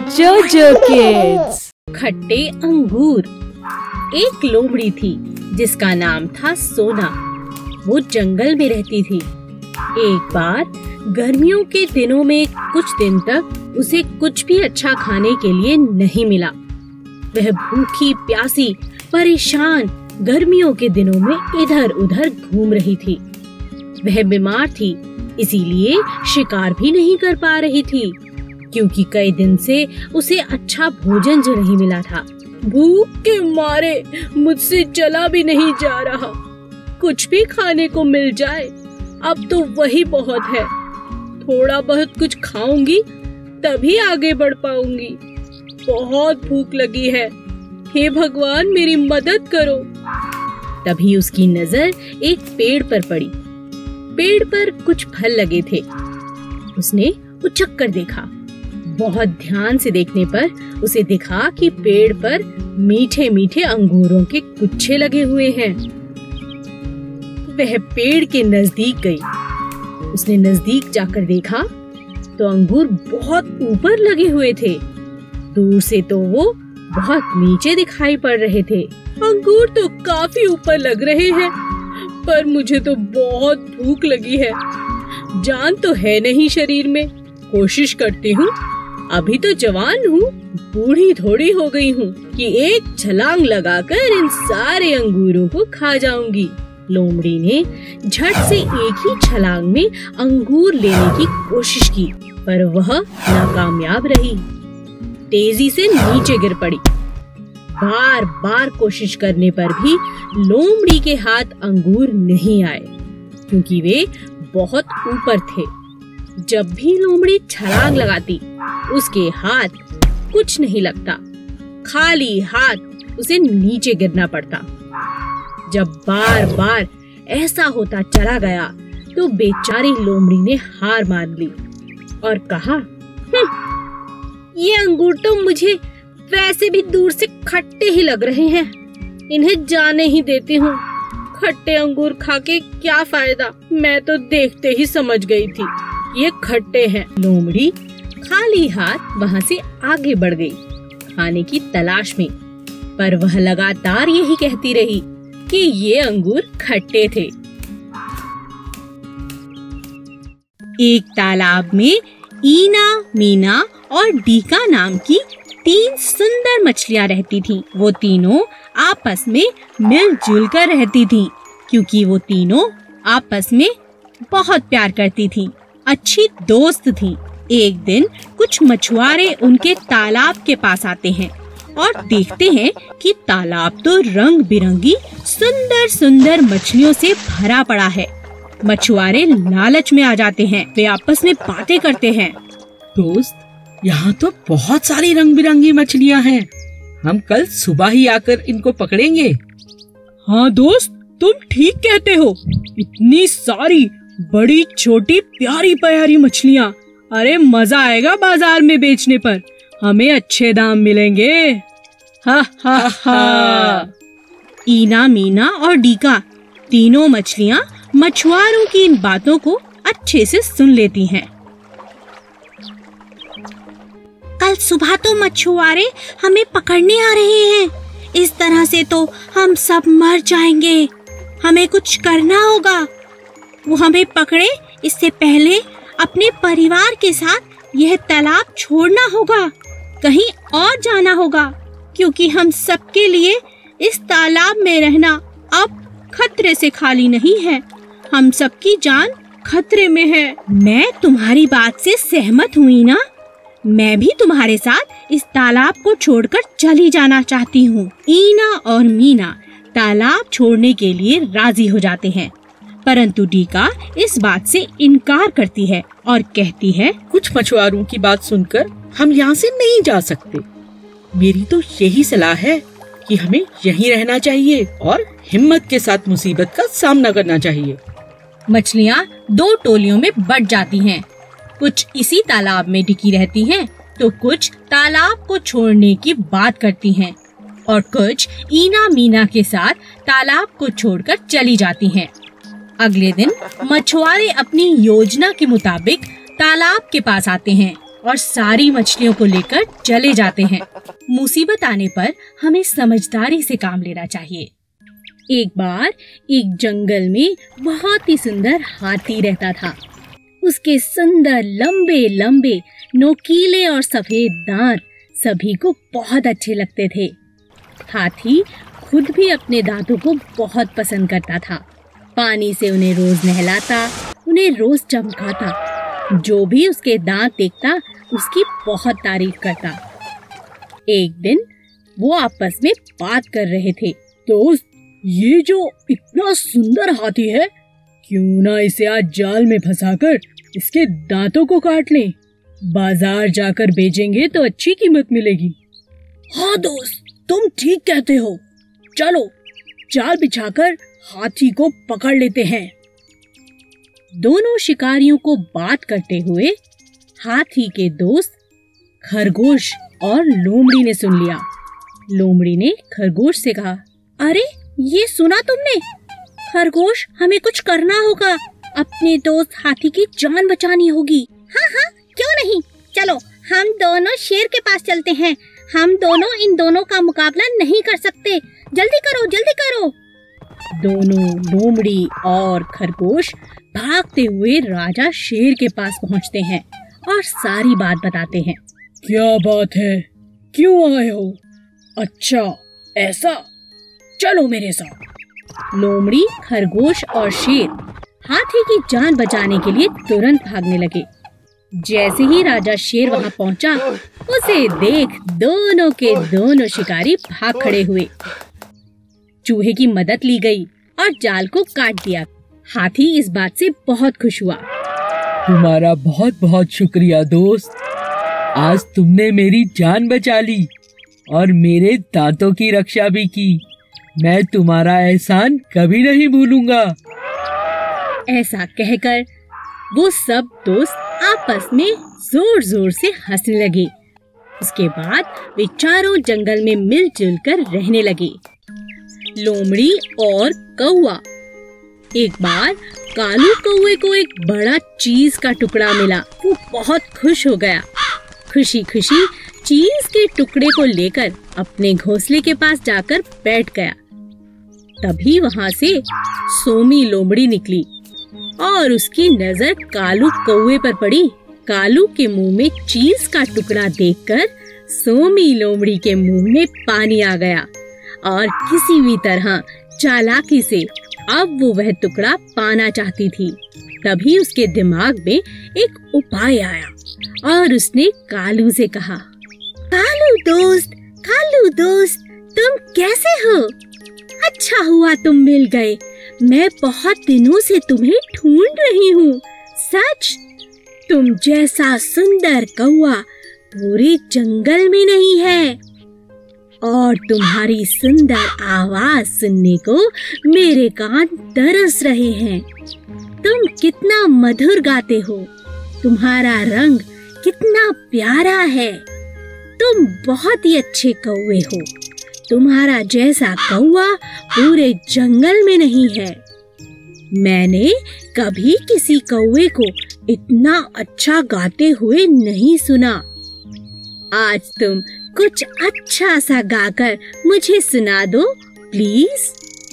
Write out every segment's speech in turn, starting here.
जोजो किड्स। खट्टे अंगूर। एक लोमड़ी थी जिसका नाम था सोना। वो जंगल में रहती थी। एक बार गर्मियों के दिनों में कुछ दिन तक उसे कुछ भी अच्छा खाने के लिए नहीं मिला। वह भूखी प्यासी परेशान गर्मियों के दिनों में इधर उधर घूम रही थी। वह बीमार थी, इसीलिए शिकार भी नहीं कर पा रही थी, क्योंकि कई दिन से उसे अच्छा भोजन जो नहीं मिला था। भूख के मारे मुझसे चला भी नहीं जा रहा। कुछ भी खाने को मिल जाए, अब तो वही बहुत है। थोड़ा बहुत कुछ खाऊंगी तभी आगे बढ़ पाऊंगी। बहुत भूख लगी है, हे भगवान मेरी मदद करो। तभी उसकी नजर एक पेड़ पर पड़ी। पेड़ पर कुछ फल लगे थे। उसने उछक कर देखा। बहुत ध्यान से देखने पर उसे दिखा कि पेड़ पर मीठे मीठे अंगूरों के गुच्छे लगे हुए हैं। वह पेड़ के नजदीक गई। उसने नजदीक जाकर देखा तो अंगूर बहुत ऊपर लगे हुए थे। दूर से तो वो बहुत नीचे दिखाई पड़ रहे थे। अंगूर तो काफी ऊपर लग रहे हैं, पर मुझे तो बहुत भूख लगी है। जान तो है नहीं शरीर में। कोशिश करती हूँ, अभी तो जवान हूँ, बूढ़ी थोड़ी हो गई हूँ कि एक छलांग लगाकर इन सारे अंगूरों को खा जाऊंगी। लोमड़ी ने झट से एक ही छलांग में अंगूर लेने की कोशिश की, पर वह नाकामयाब रही। तेजी से नीचे गिर पड़ी। बार बार कोशिश करने पर भी लोमड़ी के हाथ अंगूर नहीं आए, क्योंकि वे बहुत ऊपर थे। जब भी लोमड़ी छलांग लगाती, उसके हाथ कुछ नहीं लगता। खाली हाथ उसे नीचे गिरना पड़ता। जब बार बार ऐसा होता चला गया तो बेचारी लोमड़ी ने हार मान ली और कहा, ये अंगूर तो मुझे वैसे भी दूर से खट्टे ही लग रहे हैं, इन्हें जाने ही देती हूँ। खट्टे अंगूर खा के क्या फायदा, मैं तो देखते ही समझ गई थी ये खट्टे हैं। लोमड़ी खाली हाथ वहाँ से आगे बढ़ गई खाने की तलाश में, पर वह लगातार यही कहती रही कि ये अंगूर खट्टे थे। एक तालाब में ईना, मीना और डीका नाम की 3 सुंदर मछलियाँ रहती थीं। वो तीनों आपस में मिलजुल कर रहती थीं, क्योंकि वो तीनों आपस में बहुत प्यार करती थीं, अच्छी दोस्त थीं। एक दिन कुछ मछुआरे उनके तालाब के पास आते हैं और देखते हैं कि तालाब तो रंग बिरंगी सुंदर सुंदर मछलियों से भरा पड़ा है। मछुआरे लालच में आ जाते हैं। वे आपस में बातें करते हैं। दोस्त, यहाँ तो बहुत सारी रंग बिरंगी मछलियाँ हैं। हम कल सुबह ही आकर इनको पकड़ेंगे। हाँ दोस्त, तुम ठीक कहते हो। इतनी सारी बड़ी छोटी प्यारी प्यारी मछलियाँ, अरे मजा आएगा बाजार में बेचने पर। हमें अच्छे दाम मिलेंगे। हा हा हा। ईना, मीना और डीका तीनों मछलियाँ मछुआरों की इन बातों को अच्छे से सुन लेती हैं। कल सुबह तो मछुआरे हमें पकड़ने आ रहे हैं। इस तरह से तो हम सब मर जाएंगे। हमें कुछ करना होगा। वो हमें पकड़े इससे पहले अपने परिवार के साथ यह तालाब छोड़ना होगा, कहीं और जाना होगा, क्योंकि हम सबके लिए इस तालाब में रहना अब खतरे से खाली नहीं है। हम सबकी जान खतरे में है। मैं तुम्हारी बात से सहमत हुई ना। मैं भी तुम्हारे साथ इस तालाब को छोड़कर चली जाना चाहती हूँ। ईना और मीना तालाब छोड़ने के लिए राजी हो जाते हैं, परंतु डीका इस बात से इनकार करती है और कहती है, कुछ मछुआरों की बात सुनकर हम यहाँ से नहीं जा सकते। मेरी तो यही सलाह है कि हमें यहीं रहना चाहिए और हिम्मत के साथ मुसीबत का सामना करना चाहिए। मछलियाँ 2 टोलियों में बट जाती हैं। कुछ इसी तालाब में टिकी रहती हैं, तो कुछ तालाब को छोड़ने की बात करती हैं और कुछ ईना मीना के साथ तालाब को छोड़कर चली जाती हैं। अगले दिन मछुआरे अपनी योजना के मुताबिक तालाब के पास आते हैं और सारी मछलियों को लेकर चले जाते हैं। मुसीबत आने पर हमें समझदारी से काम लेना चाहिए। एक बार एक जंगल में बहुत ही सुंदर हाथी रहता था। उसके सुंदर लंबे लंबे नोकीले और सफेद दांत सभी को बहुत अच्छे लगते थे। हाथी खुद भी अपने दांतों को बहुत पसंद करता था। पानी से उन्हें रोज नहलाता, उन्हें रोज चमकाता। जो भी उसके दांत देखता उसकी बहुत तारीफ करता। एक दिन वो आपस में बात कर रहे थे। दोस्त, ये जो इतना सुंदर हाथी है, क्यों ना इसे आज जाल में फंसाकर इसके दांतों को काट लें। बाजार जाकर बेचेंगे तो अच्छी कीमत मिलेगी। हाँ दोस्त, तुम ठीक कहते हो। चलो जाल बिछाकर हाथी को पकड़ लेते हैं। दोनों शिकारियों को बात करते हुए हाथी के दोस्त खरगोश और लोमड़ी ने सुन लिया। लोमड़ी ने खरगोश से कहा, अरे ये सुना तुमने? खरगोश, हमें कुछ करना होगा। अपने दोस्त हाथी की जान बचानी होगी। हाँ हाँ, क्यों नहीं, चलो हम दोनों शेर के पास चलते हैं। हम दोनों इन दोनों का मुकाबला नहीं कर सकते। जल्दी करो, जल्दी करो। दोनों लोमड़ी और खरगोश भागते हुए राजा शेर के पास पहुंचते हैं और सारी बात बताते हैं। क्या बात है, क्यों आए हो? अच्छा ऐसा, चलो मेरे साथ। लोमड़ी, खरगोश और शेर हाथी की जान बचाने के लिए तुरंत भागने लगे। जैसे ही राजा शेर वहां पहुंचा, उसे देख दोनों के दोनों शिकारी भाग खड़े हुए। चूहे की मदद ली गई और जाल को काट दिया। हाथी इस बात से बहुत खुश हुआ। तुम्हारा बहुत बहुत शुक्रिया दोस्त। आज तुमने मेरी जान बचा ली और मेरे दांतों की रक्षा भी की। मैं तुम्हारा एहसान कभी नहीं भूलूंगा। ऐसा कहकर वो सब दोस्त आपस में जोर जोर से हंसने लगे। उसके बाद वे चारों जंगल में मिलजुल कर रहने लगे। लोमड़ी और कौवा। एक बार कालू कौवे को एक बड़ा चीज का टुकड़ा मिला। वो बहुत खुश हो गया। खुशी खुशी चीज के टुकड़े को लेकर अपने घोंसले के पास जाकर बैठ गया। तभी वहां से सोमी लोमड़ी निकली और उसकी नजर कालू कौवे पर पड़ी। कालू के मुंह में चीज का टुकड़ा देखकर सोमी लोमड़ी के मुंह में पानी आ गया और किसी भी तरह चालाकी से अब वो वह टुकड़ा पाना चाहती थी। तभी उसके दिमाग में एक उपाय आया और उसने कालू से कहा, कालू दोस्त, तुम कैसे हो? अच्छा हुआ तुम मिल गए। मैं बहुत दिनों से तुम्हें ढूंढ रही हूँ। सच, तुम जैसा सुंदर कौवा पूरे जंगल में नहीं है और तुम्हारी सुंदर आवाज सुनने को मेरे कान तरस रहे हैं। तुम कितना मधुर गाते हो, तुम्हारा रंग कितना प्यारा है। तुम बहुत ही अच्छे कौवे हो। तुम्हारा जैसा कौवा पूरे जंगल में नहीं है। मैंने कभी किसी कौवे को इतना अच्छा गाते हुए नहीं सुना। आज तुम कुछ अच्छा सा गाकर मुझे सुना दो प्लीज।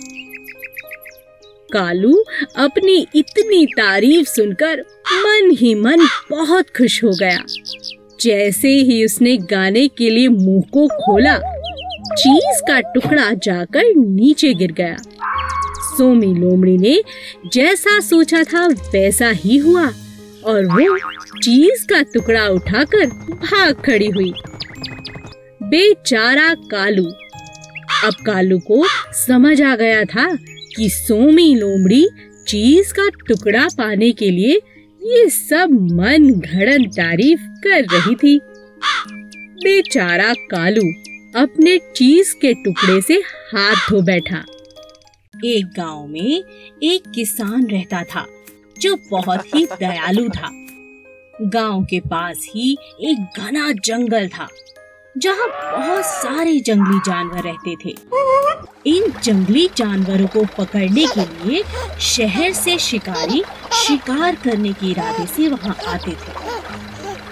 कालू अपनी इतनी तारीफ सुनकर मन ही मन बहुत खुश हो गया। जैसे ही उसने गाने के लिए मुंह को खोला, चीज का टुकड़ा जाकर नीचे गिर गया। सोमी लोमड़ी ने जैसा सोचा था वैसा ही हुआ और वो चीज का टुकड़ा उठाकर भाग खड़ी हुई। बेचारा कालू। अब कालू को समझ आ गया था कि सोमी लोमड़ी चीज का टुकड़ा पाने के लिए ये सब मन घड़न तारीफ कर रही थी। बेचारा कालू अपने चीज के टुकड़े से हाथ धो बैठा। एक गांव में एक किसान रहता था जो बहुत ही दयालु था। गांव के पास ही एक घना जंगल था जहां बहुत सारे जंगली जानवर रहते थे। इन जंगली जानवरों को पकड़ने के लिए शहर से शिकारी शिकार करने के इरादे से वहां आते थे।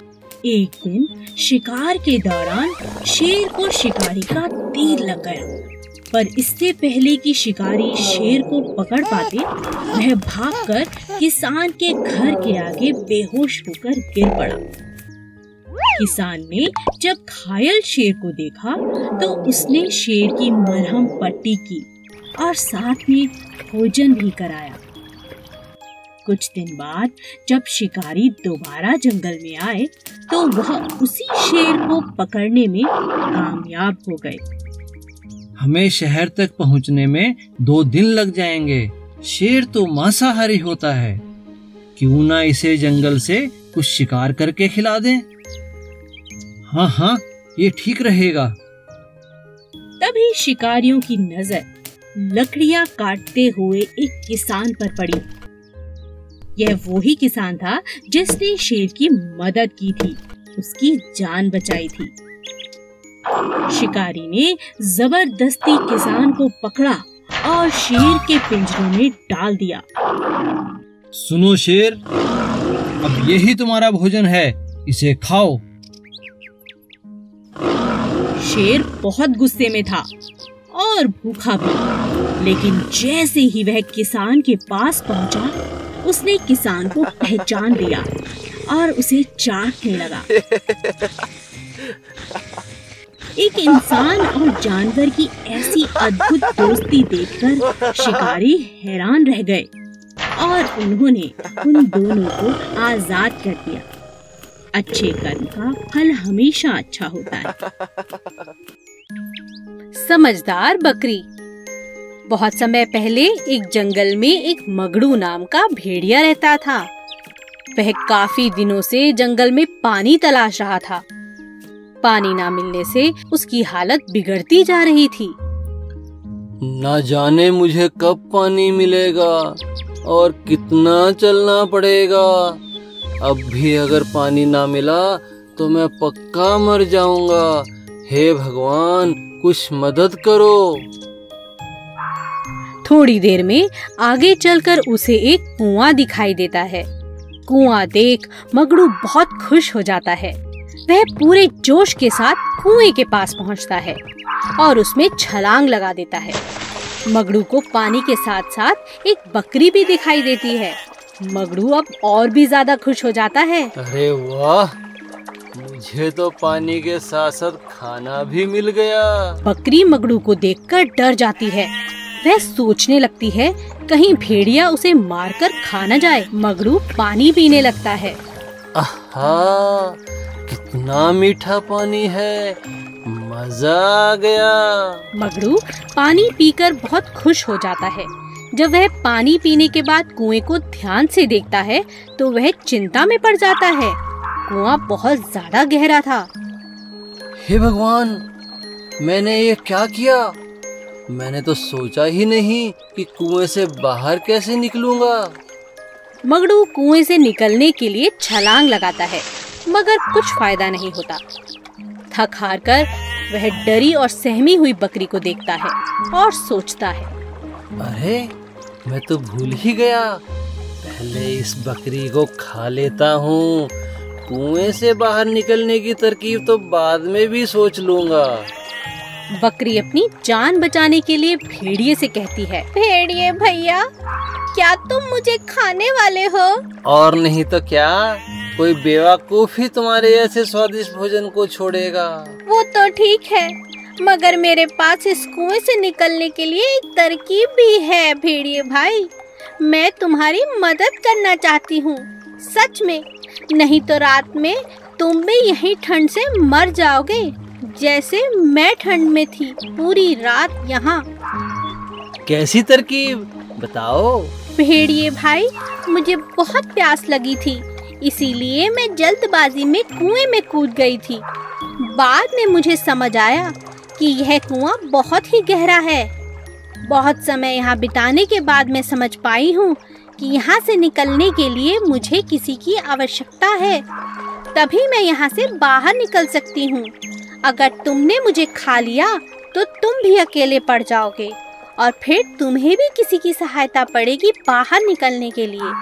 एक दिन शिकार के दौरान शेर को शिकारी का तीर लग गया, पर इससे पहले कि शिकारी शेर को पकड़ पाते, वह भागकर किसान के घर के आगे बेहोश होकर गिर पड़ा। किसान ने जब घायल शेर को देखा तो उसने शेर की मरहम पट्टी की और साथ में भोजन भी कराया। कुछ दिन बाद जब शिकारी दोबारा जंगल में आए तो वह उसी शेर को पकड़ने में कामयाब हो गए। हमें शहर तक पहुंचने में 2 दिन लग जाएंगे। शेर तो मांसाहारी होता है, क्यों ना इसे जंगल से कुछ शिकार करके खिला दें। हाँ, ये ठीक रहेगा। तभी शिकारियों की नजर लकड़ियां काटते हुए एक किसान पर पड़ी। यह वही किसान था जिसने शेर की मदद की थी, उसकी जान बचाई थी। शिकारी ने जबरदस्ती किसान को पकड़ा और शेर के पिंजरे में डाल दिया। सुनो शेर, अब यही तुम्हारा भोजन है, इसे खाओ। शेर बहुत गुस्से में था और भूखा भी, लेकिन जैसे ही वह किसान के पास पहुंचा, उसने किसान को पहचान लिया और उसे चाटने लगा। एक इंसान और जानवर की ऐसी अद्भुत दोस्ती देखकर शिकारी हैरान रह गए और उन्होंने उन दोनों को आजाद कर दिया। अच्छे कर्म का फल हमेशा अच्छा होता है। समझदार बकरी। बहुत समय पहले एक जंगल में एक मगड़ू नाम का भेड़िया रहता था। वह काफी दिनों से जंगल में पानी तलाश रहा था। पानी ना मिलने से उसकी हालत बिगड़ती जा रही थी। न जाने मुझे कब पानी मिलेगा और कितना चलना पड़ेगा। अब भी अगर पानी ना मिला तो मैं पक्का मर जाऊंगा। हे भगवान, कुछ मदद करो। थोड़ी देर में आगे चलकर उसे एक कुआं दिखाई देता है। कुआं देख मगड़ू बहुत खुश हो जाता है। वह पूरे जोश के साथ कुएं के पास पहुंचता है और उसमें छलांग लगा देता है। मगड़ू को पानी के साथ साथ एक बकरी भी दिखाई देती है। मगड़ू अब और भी ज्यादा खुश हो जाता है। अरे वाह, मुझे तो पानी के साथ साथ खाना भी मिल गया। बकरी मगड़ू को देखकर डर जाती है। वह सोचने लगती है कहीं भेड़िया उसे मारकर खा न जाए। मगड़ू पानी पीने लगता है। आहा, कितना मीठा पानी है, मजा आ गया। मगड़ू पानी पीकर बहुत खुश हो जाता है। जब वह पानी पीने के बाद कुएं को ध्यान से देखता है तो वह चिंता में पड़ जाता है। कुआं बहुत ज्यादा गहरा था। हे भगवान, मैंने ये क्या किया? मैंने तो सोचा ही नहीं कि कुएं से बाहर कैसे निकलूंगा। मगड़ू कुएं से निकलने के लिए छलांग लगाता है, मगर कुछ फायदा नहीं होता। थक हार कर वह डरी और सहमी हुई बकरी को देखता है और सोचता है, अरे मैं तो भूल ही गया, पहले इस बकरी को खा लेता हूँ। कुएं से बाहर निकलने की तरकीब तो बाद में भी सोच लूंगा। बकरी अपनी जान बचाने के लिए भेड़िए से कहती है, भेड़िए भैया, क्या तुम मुझे खाने वाले हो? और नहीं तो क्या, कोई बेवकूफ ही तुम्हारे ऐसे स्वादिष्ट भोजन को छोड़ेगा। वो तो ठीक है, मगर मेरे पास इस कुएं से निकलने के लिए एक तरकीब भी है। भेड़िए भाई, मैं तुम्हारी मदद करना चाहती हूँ, सच में। नहीं तो रात में तुम भी यहीं ठंड से मर जाओगे, जैसे मैं ठंड में थी पूरी रात यहाँ। कैसी तरकीब, बताओ। भेड़िए भाई, मुझे बहुत प्यास लगी थी, इसीलिए मैं जल्दबाजी में कुएं में कूद गई थी। बाद में मुझे समझ आया कि यह कुआं बहुत ही गहरा है। बहुत समय यहाँ बिताने के बाद मैं समझ पाई हूँ कि यहाँ से निकलने के लिए मुझे किसी की आवश्यकता है, तभी मैं यहाँ से बाहर निकल सकती हूँ। अगर तुमने मुझे खा लिया तो तुम भी अकेले पड़ जाओगे और फिर तुम्हें भी किसी की सहायता पड़ेगी बाहर निकलने के लिए।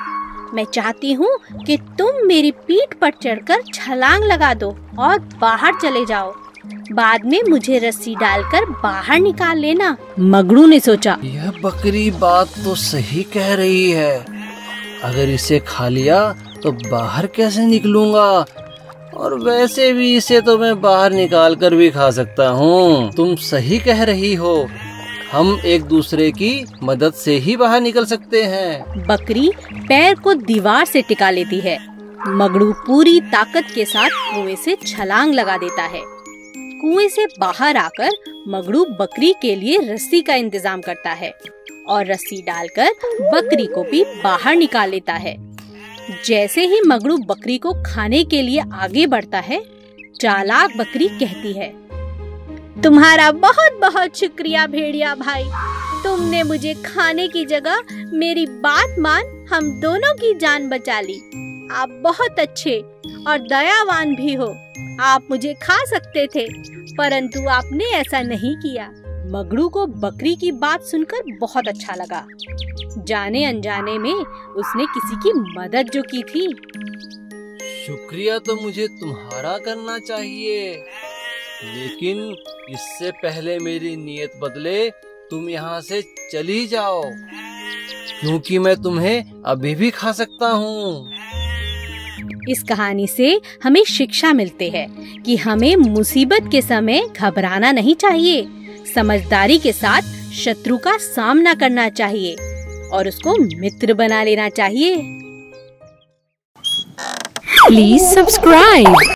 मैं चाहती हूँ कि तुम मेरी पीठ पर चढ़कर छलांग लगा दो और बाहर चले जाओ। बाद में मुझे रस्सी डालकर बाहर निकाल लेना। मगरू ने सोचा, यह बकरी बात तो सही कह रही है। अगर इसे खा लिया तो बाहर कैसे निकलूंगा? और वैसे भी इसे तो मैं बाहर निकाल कर भी खा सकता हूँ। तुम सही कह रही हो, हम एक दूसरे की मदद से ही बाहर निकल सकते हैं। बकरी पैर को दीवार से टिका लेती है। मगरू पूरी ताकत के साथ कुएं से छलांग लगा देता है। कुएं से बाहर आकर मगरू बकरी के लिए रस्सी का इंतजाम करता है और रस्सी डालकर बकरी को भी बाहर निकाल लेता है। जैसे ही मगरू बकरी को खाने के लिए आगे बढ़ता है, चालाक बकरी कहती है, तुम्हारा बहुत बहुत शुक्रिया भेड़िया भाई। तुमने मुझे खाने की जगह मेरी बात मान हम दोनों की जान बचा ली। आप बहुत अच्छे और दयावान भी हो। आप मुझे खा सकते थे, परंतु आपने ऐसा नहीं किया। मगरू को बकरी की बात सुनकर बहुत अच्छा लगा। जाने अनजाने में उसने किसी की मदद जो की थी। शुक्रिया तो मुझे तुम्हारा करना चाहिए, लेकिन इससे पहले मेरी नीयत बदले तुम यहाँ से चली जाओ, क्योंकि मैं तुम्हें अभी भी खा सकता हूँ। इस कहानी से हमें शिक्षा मिलती है कि हमें मुसीबत के समय घबराना नहीं चाहिए। समझदारी के साथ शत्रु का सामना करना चाहिए और उसको मित्र बना लेना चाहिए। Please subscribe.